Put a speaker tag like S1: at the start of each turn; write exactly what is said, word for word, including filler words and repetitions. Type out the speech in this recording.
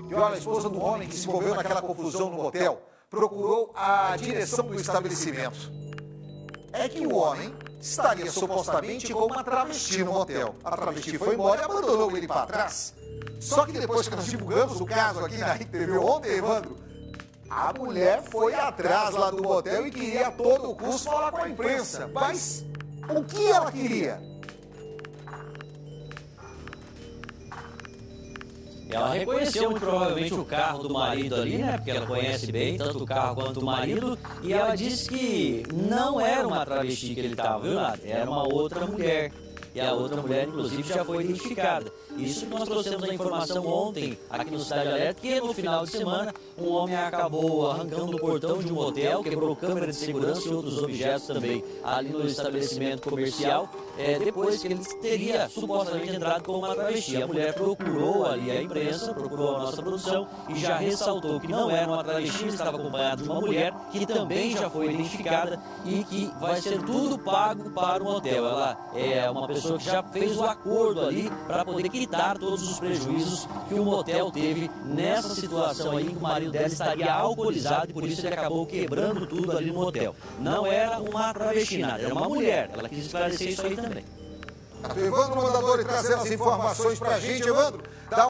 S1: E olha, a esposa do homem que se envolveu naquela confusão no motel procurou a direção do estabelecimento. É que o homem estaria supostamente com uma travesti no motel. A travesti foi embora e abandonou ele para trás. Só que depois que nós divulgamos o caso aqui na R T V ontem, Evandro, a mulher foi atrás lá do motel e queria a todo custo falar com a imprensa. Mas o que ela queria?
S2: Ela reconheceu muito provavelmente o carro do marido ali, né? Porque ela conhece bem tanto o carro quanto o marido. E ela disse que não era uma travesti que ele estava, viu, Nada? Era uma outra mulher. E a outra mulher, inclusive, já foi identificada. Isso que nós trouxemos a informação ontem aqui no Cidade Alerta, que no final de semana um homem acabou arrancando o portão de um hotel, quebrou câmera de segurança e outros objetos também ali no estabelecimento comercial, é, depois que ele teria supostamente entrado com uma travesti. A mulher procurou ali a imprensa, procurou a nossa produção e já ressaltou que não era uma travesti, estava acompanhado de uma mulher que também já foi identificada e que vai ser tudo pago para o hotel. Ela é uma pessoa que já fez o acordo ali para poder quitar todos os prejuízos que o motel teve nessa situação aí, que o marido dela estaria alcoolizado e por isso ele acabou quebrando tudo ali no motel. Não era uma travesti, nada, era uma mulher. Ela quis esclarecer isso aí também.
S1: Evandro Mandadori trazendo as informações para a gente, Evandro. Dá